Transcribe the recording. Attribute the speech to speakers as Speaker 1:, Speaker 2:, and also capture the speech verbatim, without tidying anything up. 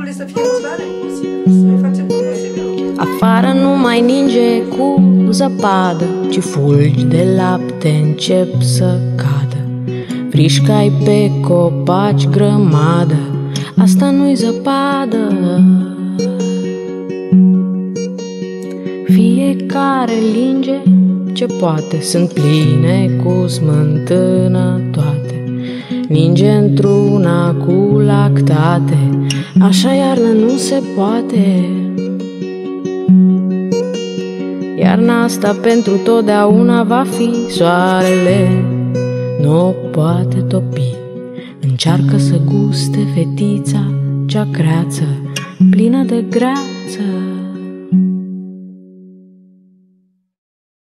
Speaker 1: Obiectivul este să fie mutare, să ne facem tot posibilul.
Speaker 2: Afară nu mai ninge cu zăpadă, ci fulgi de lapte încep să cadă. Frișcai pe copaci grămadă, asta nu-i zăpadă. Fiecare linge ce poate, sunt pline cu smântână toate. Ninge într-una cu lactate, așa iarnă nu se poate. Iarna asta pentru totdeauna va fi, soarele nu o poate topi. Încearcă să guste fetița cea creață, plină de greață.